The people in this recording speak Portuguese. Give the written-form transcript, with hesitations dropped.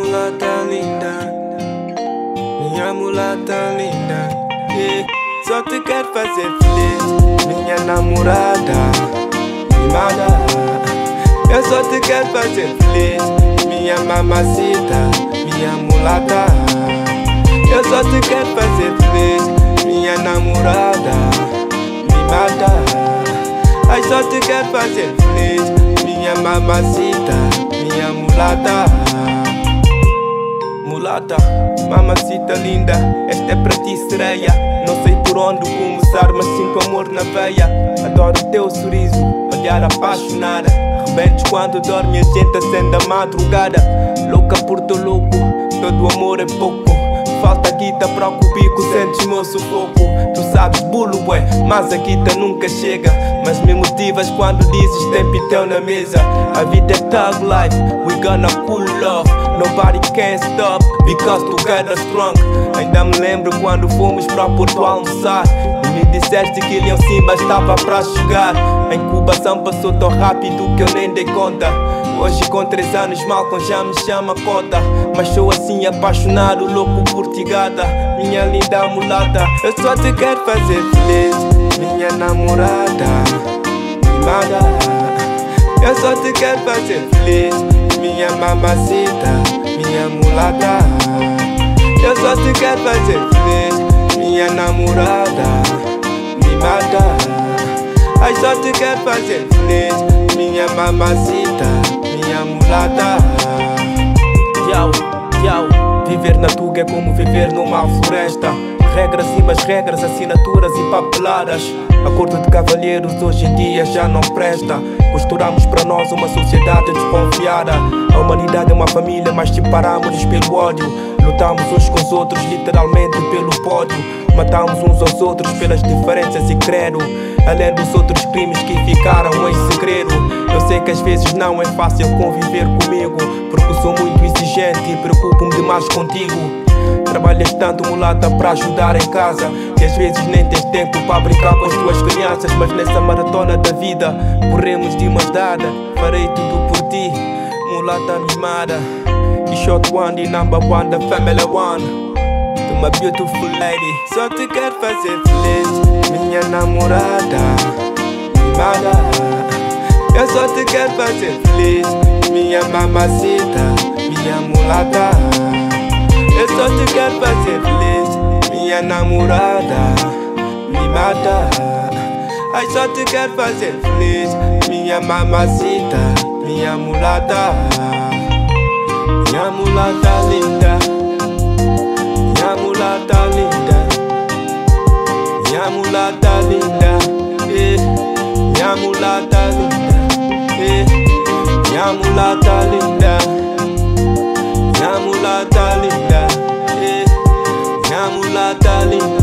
mulata linda, minha mulata linda, yeah. Só te quero fazer feliz, minha namorada mimada. Eu só te quero fazer feliz, minha mamacita, minha mulata. Eu só te quero fazer feliz, minha namorada mimada. Ai, só te quero fazer feliz, minha mamacita, minha mulata. Mulata, mamacita linda, esta é pra ti, sereia. Não sei por onde começar, mas sinto amor na veia. Adoro o teu sorriso, olhar apaixonada. Rebentos quando dorme, a gente acende a madrugada. Louca por teu louco, todo amor é pouco. Falta guita para o cubico, sentes meu sufoco. Tu sabes bulo, ué, mas a guita nunca chega. Mas me motivas quando dizes tem pitel na mesa. A vida é thug life, we gonna cool off. Nobody can stop, because together strong. Ainda me lembro quando fomos para Porto almoçar e me disseste que Ilhão sim bastava para chegar. A incubação passou tão rápido que eu nem dei conta. Hoje com 3 anos Malcolm já me chama cota. Mas sou assim apaixonado, louco por ti gata, minha linda mulata. Eu só te quero fazer feliz, minha namorada mimada. Eu só te quero fazer feliz, minha mamacita, minha mulata. Eu só te quero fazer feliz, minha namorada mimada. Ai, só te quero fazer feliz, minha mamacita, minha mulata. Yau, yau, viver na Tuga é como viver numa floresta. Regras e mais regras, assinaturas e papeladas. Acordo de cavalheiros hoje em dia já não presta. Costuramos para nós uma sociedade desconfiada. A humanidade é uma família, mas separamos-nos pelo ódio. Lutamos uns com os outros, literalmente pelo pódio. Matamos uns aos outros pelas diferenças e credo. Além dos outros crimes que ficaram em segredo. Eu sei que às vezes não é fácil conviver comigo, porque sou muito exigente e preocupo-me demais contigo. Trabalhas tanto, mulata, para ajudar em casa, que às vezes nem tens tempo para brincar com as tuas crianças. Mas nessa maratona da vida corremos de mãos dadas. Farei tudo por ti, mulata mimada. E shot one, e number one, the family one. To my beautiful lady, só te quero fazer feliz, minha namorada mimada. Eu só te quero fazer feliz, minha mamacita, minha mulata. Eu só te quero fazer feliz, minha namorada mimada. Ai, só te quero fazer feliz, minha mamacita, minha mulata. Minha mulata linda, minha mulata linda, minha mulata linda, minha mulata linda, minha mulata linda, minha mulata linda, minha mulata linda.